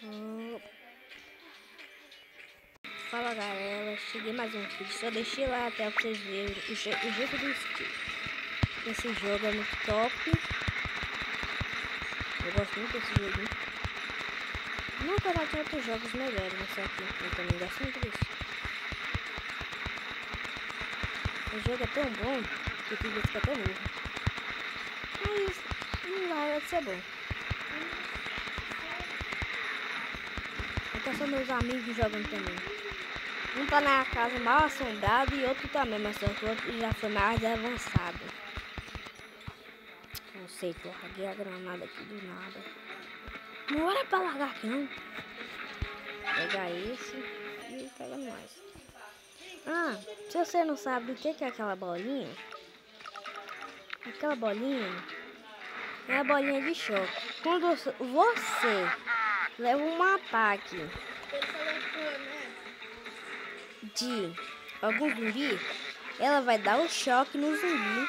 Oh. Fala galera, cheguei mais um vídeo, só deixei lá até pra vocês verem o jeito do Steve. Esse jogo é muito top. Eu gosto muito desse jogo. Não que eu tenho outros jogos melhores, mas só que eu também gosto muito disso. O jogo é tão bom que tem vezes que até novo. Mas não vai ser bom. Então são meus amigos jogando também. Um tá na casa mal assombrado e outro também, mas só que o outro já foi mais avançado. Não sei, tô larguei a granada aqui do nada. Não era pra largar aqui não. Pegar esse e pega mais. Ah, se você não sabe o que é aquela bolinha, aquela bolinha é a bolinha de choque. Quando você leva um ataque de algum zumbi, ela vai dar o choque no zumbi,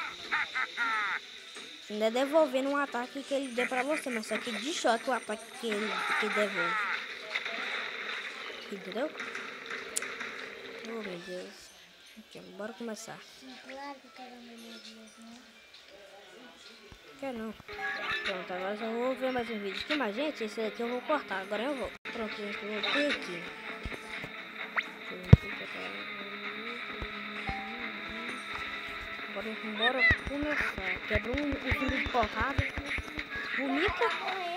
ainda devolvendo um ataque que ele deu pra você, mas só que de choque o ataque que ele devolve. Entendeu? Oh meu Deus. Ok, bora começar. Claro que eu quero melhorias, né? Quer não. Pronto, agora eu vou ver mais um vídeo aqui, mas gente, esse aqui eu vou cortar, agora eu vou. Pronto, gente, eu voltei aqui. Agora bora começar. Quebrou um zumbi de porrada. Vomita?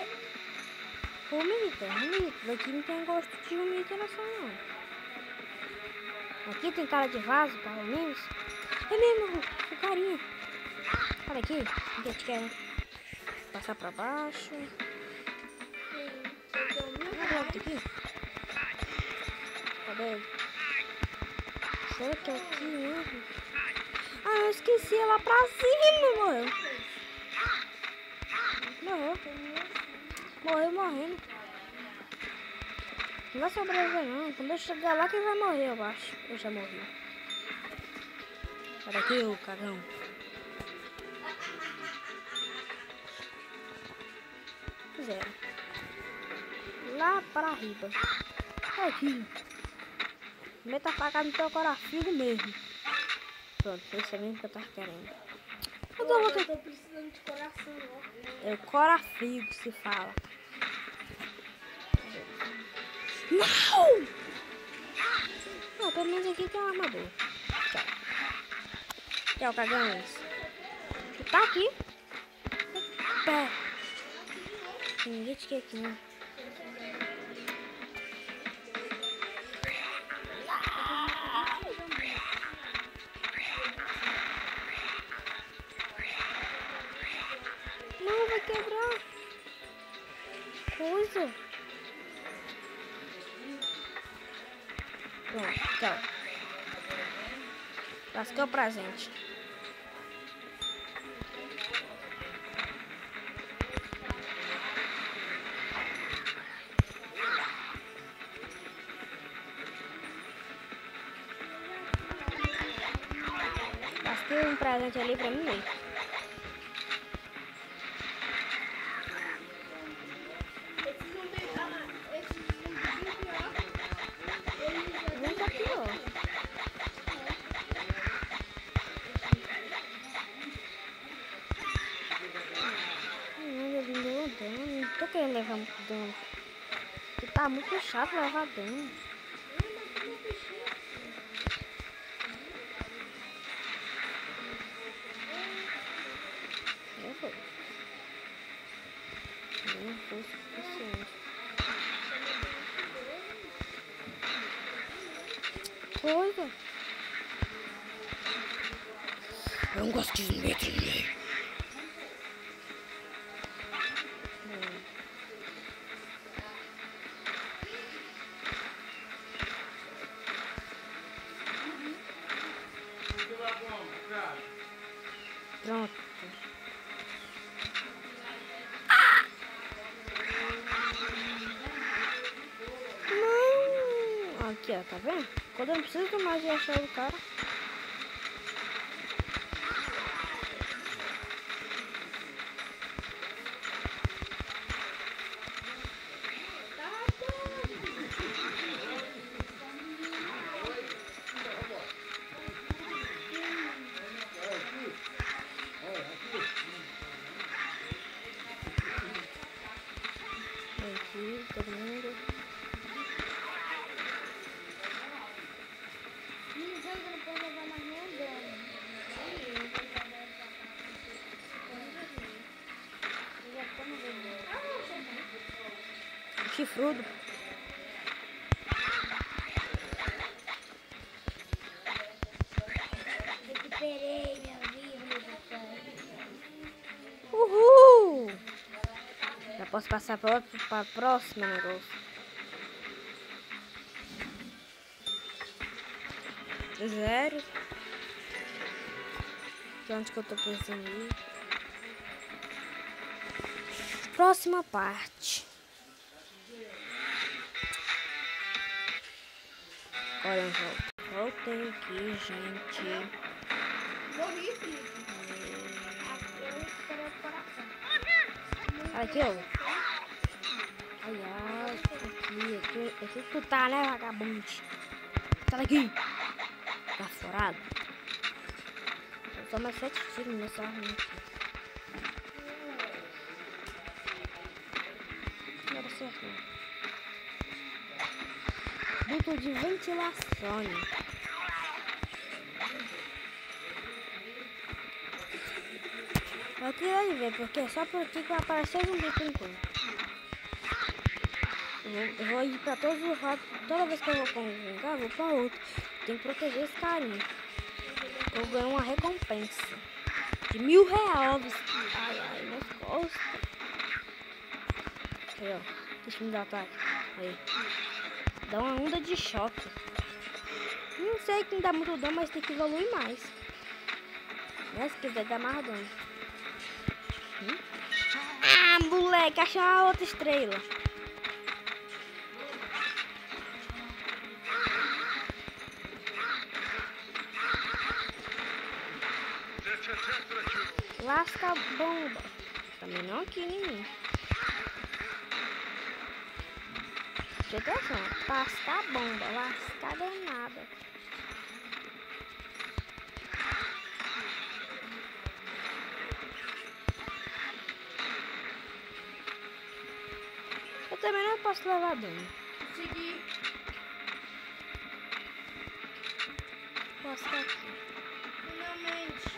Vomita. Aqui não tem gosto de vomita não. Aqui tem cara de vaso, pelo menos. É mesmo, o carinha. Olha aqui, a gente quer passar pra baixo. Olha aqui. Cadê? Será que é aqui mesmo? Ah, eu esqueci lá pra cima, morreu. Morreu morrendo. Não vai sobreviver não. Quando eu chegar lá, quem vai morrer, eu acho. Eu já morri. Olha aqui, ô cagão. Zero. Lá para riba. Aqui. Meta a faca no teu corafigo mesmo. Pronto, esse é mesmo que eu tava querendo. Eu tô precisando de coração, ó. É o corafigo que se fala. Não! Não, pelo menos aqui tem um armador. Tchau. Tchau, cagões. Tu tá aqui? Pé. Ninguém te quer aqui, né? Não, vai quebrar. Coisa. Pronto, tchau. Lascou pra gente. Lasquei um presente ali pra mim. Nunca pior. Não tô querendo levar muito dano. Porque tá muito chato levar dano. Já foi. Não foi suficiente. Coisa. Eu não gosto de zumbi. Pronto. Não! Aqui, ó, tá vendo? Quando eu não preciso mais de achar o cara. chifrudo. Recuperei minha vida, pai. Uhul! Já posso passar para a próxima negócio. Zero. De onde que eu tô pensando ir? Próxima parte. Olha, eu voltei aqui, gente. Morri, Felipe. Eu recuperei o coração. Olha aqui, ó. Olha, aqui tu tá, né, vagabundo? Sai daqui. Tá furado. Eu só mais 7 tiros nessa arma aqui. Não era certo, não. Duto de ventilação. Eu queria ver, porque é só por aqui que vai aparecer zumbi por enquanto. Eu vou ir pra todos os lados. Toda vez que eu vou pra um lugar, eu vou pra outro. Tem que proteger esse carinha. Eu ganho uma recompensa de R$1000. Ai, ai, nas costas. Aí, ó. Deixa eu me dar ataque. Aí. Dá uma onda de choque. Não sei quem dá muito dano, mas tem que evoluir mais. Né? Se quiser dar mais dano. Ah, moleque, achei uma outra estrela. Lasca a bomba. Também não aqui em mim. Presta atenção. Lascar a bomba. Lascar danada. Eu também não posso levar dano. Consegui. Lascar aqui. Finalmente.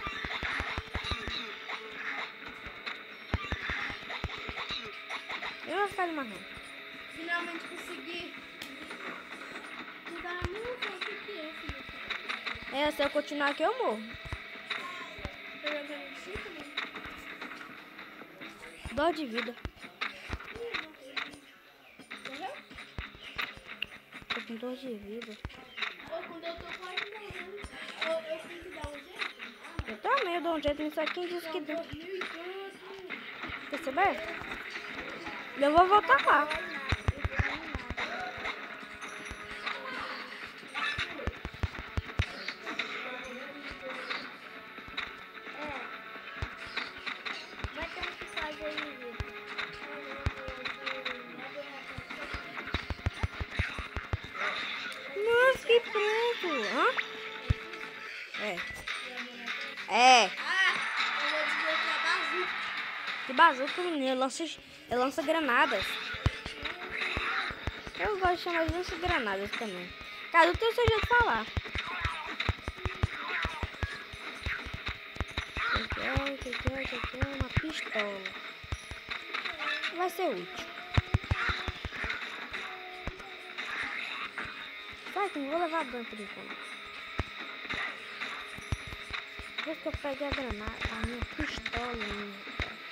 Eu vou ficar de marrom. Finalmente consegui. Não dá nem um pouco que é, Felipe. É, se eu continuar aqui eu morro. Tô jogando de 5, né? Dó de vida. Morreu? Tô com dor de vida. Ou quando eu tô quase morrendo, eu tenho que dar um jeito. Eu também, eu dou um jeito nisso aqui. Quem disse que deu? 2004. Percebeu? Eu vou voltar lá. Vai ter que fazer aí, Nossa, que preto. Hã? É. eu vou desbloquear a bazuca. Que bazuca, menino. Eu lanço granadas. Eu gosto de chamar de lança granadas também. Cada um tem o seu jeito de falar. Que é uma pistola. Vai ser útil. Vai que não vou levar dano por enquanto. Depois que eu peguei a granada, a minha pistola.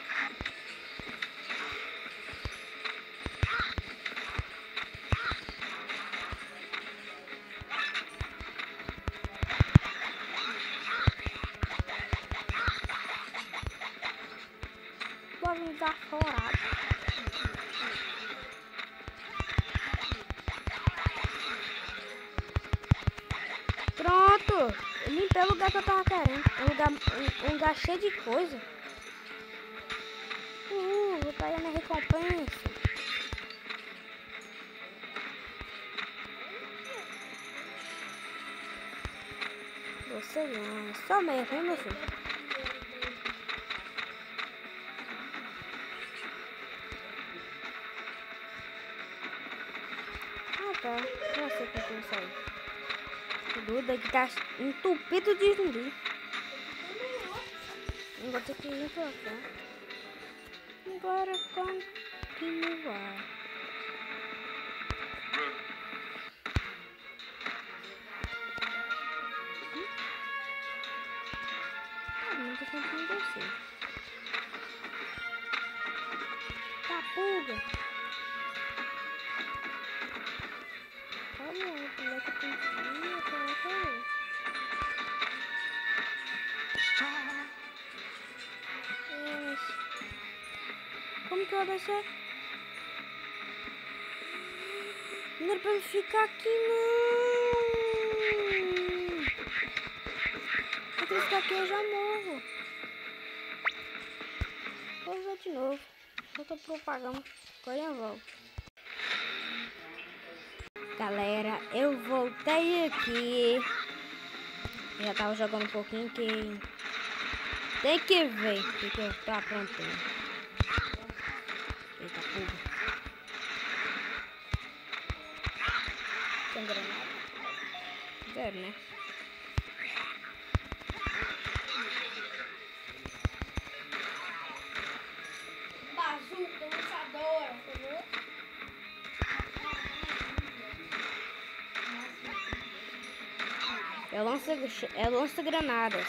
Pode me dar forado. Pronto! Eu limpei o lugar que eu tava querendo. Um lugar cheio de coisa. Vou pegar minha recompensa. Você não, só mesmo, hein, meu filho? Ah, tá. Já sei como eu sair. O Duda que tá entupido de zumbi. Eu vou ter que ir pra cá. Agora continuar. pulga. Calma, como é que eu tenho que ir? Como é que eu... Mas... Como que eu vou descer? Não era pra ele ficar aqui, não. Se ele ficar aqui, eu já morro. Vou usar de novo. Outra propaganda. Agora eu volto. Galera, eu voltei aqui. Já tava jogando um pouquinho que... Tem que ver o que eu tô aprontando. Eita, puga. Tem granada? Zero, né? Bazuca, lançadora, entendeu? Eu lanço granadas.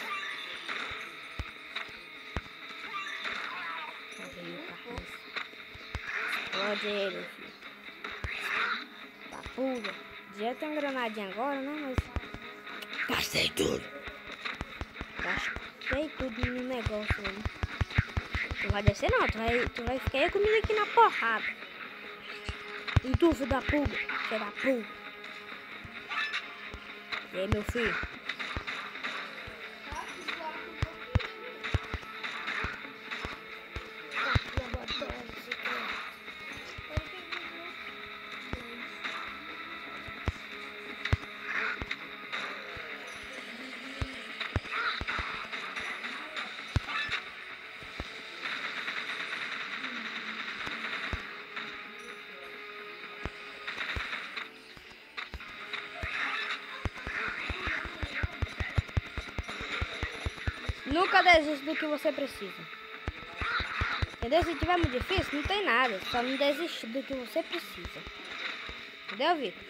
Explode ele, filho. Tá pulga. Já tem granadinha agora, né? Mas... Gastei tudo. Gastei tudo no negócio ali. Tu vai descer não, tu vai ficar aí comigo aqui na porrada. E tu, filho da pulga. Filho da pulga. E aí, meu filho? Nunca desista do que você precisa. Entendeu? Se tiver muito difícil, não tem nada. Só não desistir do que você precisa. Entendeu, Vitor?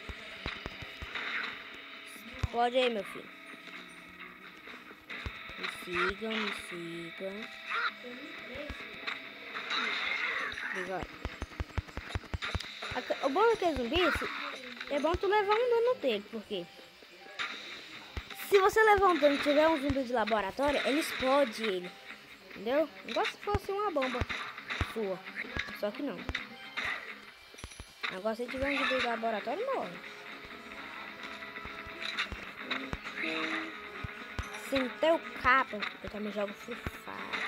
Pode aí, meu filho. Me sigam, me sigam. Obrigado. O bom daquele zumbi é bom tu levar um dano dele, porque se você levar um dano e tiver um zumbi de laboratório, ele explode ele. Entendeu? Igual se fosse uma bomba sua. Só que não. Agora se tiver um zumbi de laboratório, morre. Sem ter o capa, eu também jogo Free Fire.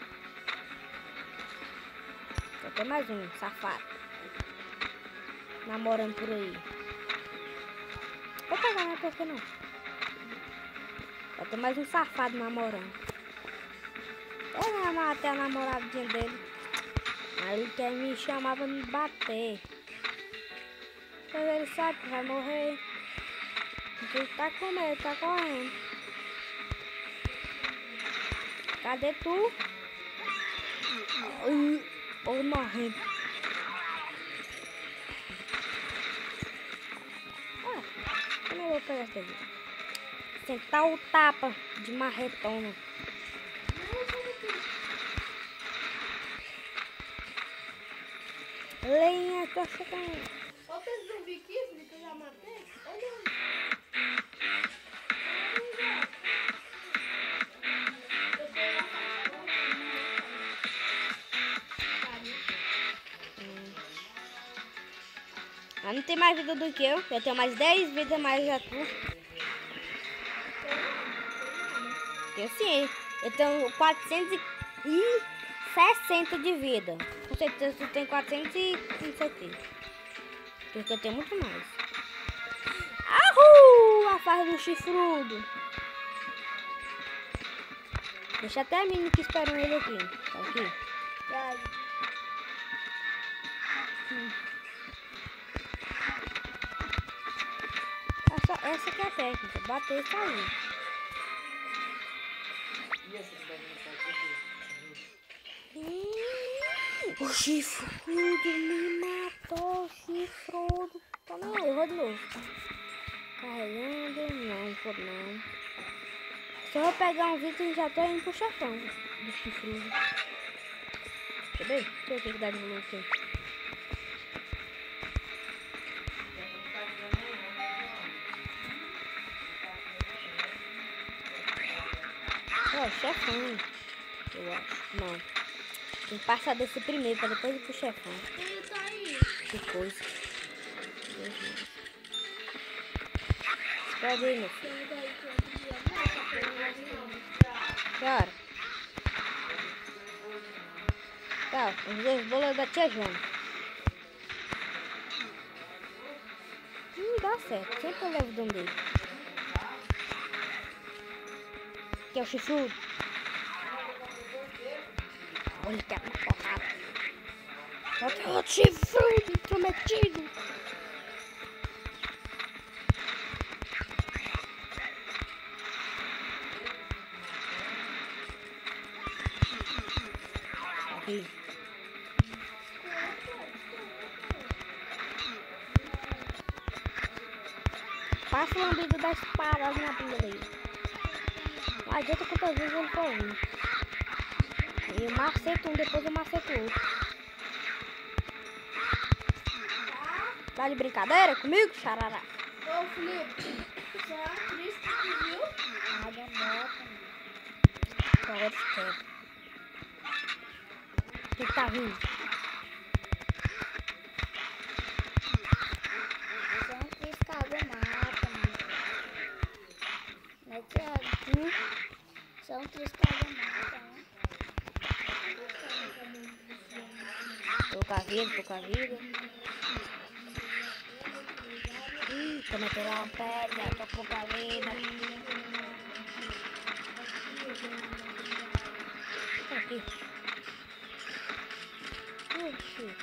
Só tem mais um, safado. Namorando por aí. Vou pegar, né? Por que não? Só tem mais um safado namorando. Eu não matei a namoradinha dele. Aí ele quer me chamar pra me bater. Mas ele sabe que vai morrer. Então ele tá com medo, tá correndo. Cadê tu? Ou morrendo. Eu não vou pegar essa aqui. Sentar o tapa de marretona. Lenha, tô chegando. Outro zumbi aqui, filho, que eu já matei. Olha. Ela não tem mais vida do que eu. Eu tenho mais 10 vidas mais a tu. Eu sim. Eu tenho 460 de vida. Com certeza tu tem 470. Porque eu tenho muito mais. Ahuu! A farra do chifrudo. Deixa até a menina que esperam ele aqui. Tá aqui. Essa que é a técnica. Bater e sair. O chifrudo me matou, chifrudo. Tá não, eu vou de novo. Carregando, não, por não. Se eu vou pegar um vídeo, já tô indo pro chefão do chifrudo. Cadê? Deixa eu ver o que dá de volume aqui. chefão. Eu acho. Não. Tem que passar desse primeiro pra depois ir pro chefão. Ele tá aí. Que coisa. Deus Deus. Espera aí, meu filho. Ele tá aí que outro dia. Que hora? Tá, os dois bolos da tia Jana. Dá certo. Sempre eu levo de um dele. Que é o chifrudo. Olha que é uma porrada. Só que é outro chifrudo intrometido. Aqui. Passa o lambido da espada na bunda dele. Não adianta quantas vezes ele for vir. Eu maceto um, depois eu maceto o outro. Tá de brincadeira comigo, xarará? Ô, Felipe. Você é atriz que viu? Nada bota. Agora esquece. O que tá vindo? São três casas mata, mano. Né, Thiago? São três casas mata, né? Tô com a vida. Tô metendo uma pedra, tô com a vida. Aqui. Oxi.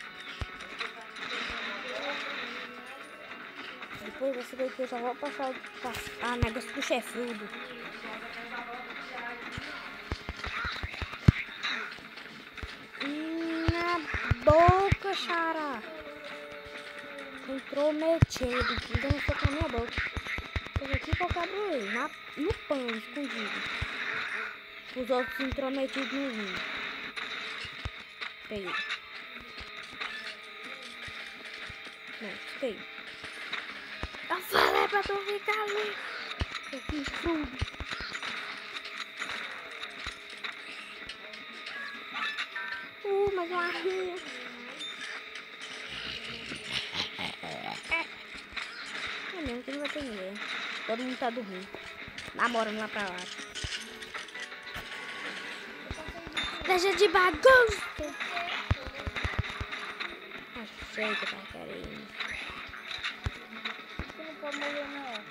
Depois desse daqui eu só vou passar o negócio do chefrudo. Na boca, xará. Intrometido. Então não foi com a minha boca. Tô aqui que eu quebro ele. No pão, escondido. Os outros intrometidos no vinho. Peguei. Não, fiquei. Eu falei pra tu ficar ali. Eu fiz tudo. Mais uma rinha. É mesmo que não vai ter ninguém. Todo mundo tá dormindo. Namorando lá pra lá. Deixa de bagunça. Achei que tá querendo. Você não pode morrer, não.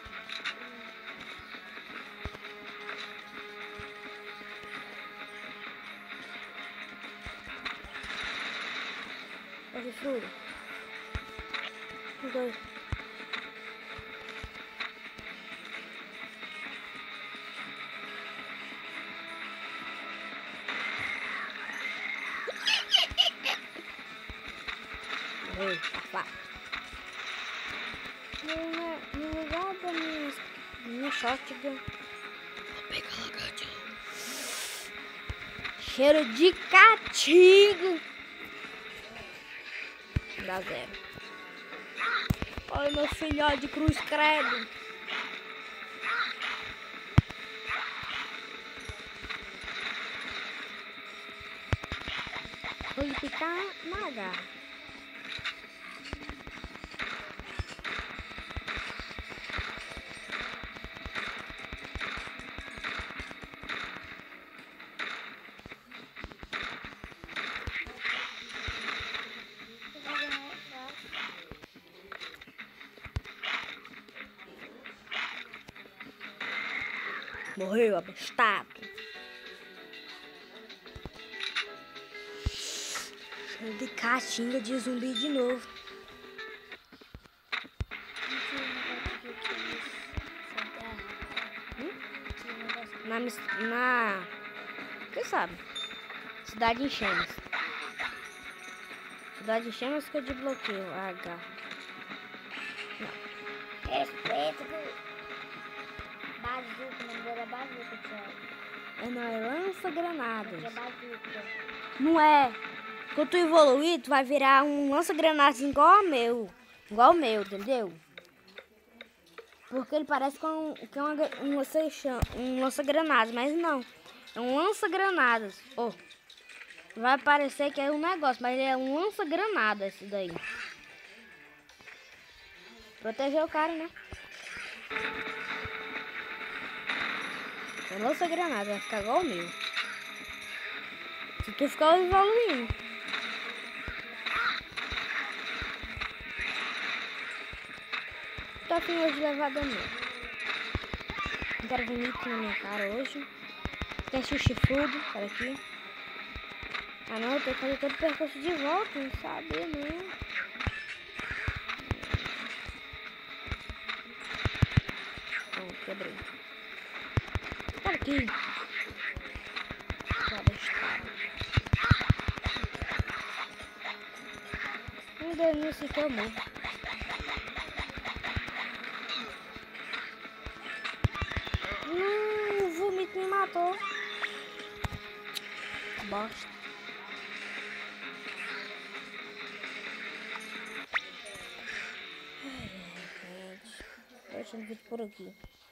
Esse fruto. Os dois. Morreu, safado. No lugar da minha shotgun. Vou pegar a gatinha. Cheiro de caatinga. Dá zero. Olha meu filhote de cruz credo. Vou lhe picar na garra. Morreu, abestado. Cheio de caatinga de zumbi de novo. Você sabe? Cidade em chamas. Cidade em chamas fica de bloqueio. H. Não. Respeito. Bazuca, o nome dela é bazuca, Thiago. Não, é lança-granadas. É bazuca. Não é. Quando tu evoluir, tu vai virar um lança-granadas igual o meu. Igual o meu, entendeu? Porque ele parece que é um lança-granadas, mas não. É um lança-granadas. Oh, vai parecer que é um negócio, mas é um lança-granada esse daí. Proteger o cara, né? É lança-granada, vai ficar igual o meu. Se tu ficar evoluindo. Tô afim hoje de levar dano. Não quero vir muito na minha cara hoje. Tem chifrudo, olha aqui. Ah não, eu tenho que fazer todo o percurso de volta, não sabia não. Pronto, quebrei. Tá aqui. Já deixa. Um daninho se queimou. O vomito me matou. Bosta. Ai, gente. Deixa o vídeo por aqui.